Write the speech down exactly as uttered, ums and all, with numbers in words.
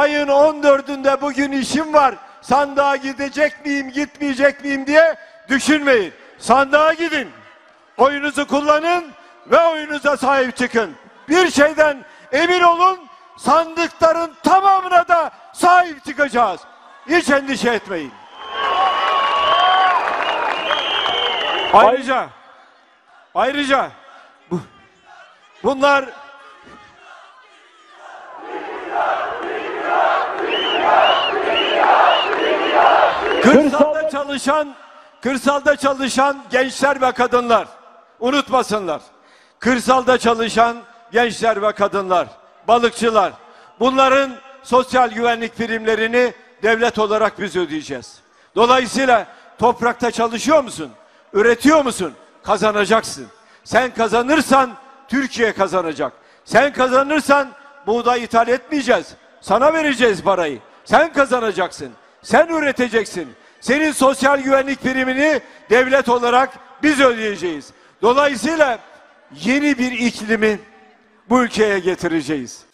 ayın on dördünde bugün işim var, sandığa gidecek miyim, gitmeyecek miyim diye düşünmeyin. Sandığa gidin, oyunuzu kullanın ve oyunuza sahip çıkın. Bir şeyden emin olun, sandıkların tamamına da sahip çıkacağız. Hiç endişe etmeyin. Ayrıca, ayrıca bu, bunlar kırsalda çalışan, kırsalda çalışan gençler ve kadınlar, unutmasınlar. Kırsalda çalışan gençler ve kadınlar, balıkçılar, bunların sosyal güvenlik primlerini devlet olarak biz ödeyeceğiz. Dolayısıyla toprakta çalışıyor musun? Üretiyor musun? Kazanacaksın. Sen kazanırsan Türkiye kazanacak. Sen kazanırsan buğday ithal etmeyeceğiz. Sana vereceğiz parayı. Sen kazanacaksın. Sen üreteceksin. Senin sosyal güvenlik primini devlet olarak biz ödeyeceğiz. Dolayısıyla yeni bir iklimi bu ülkeye getireceğiz.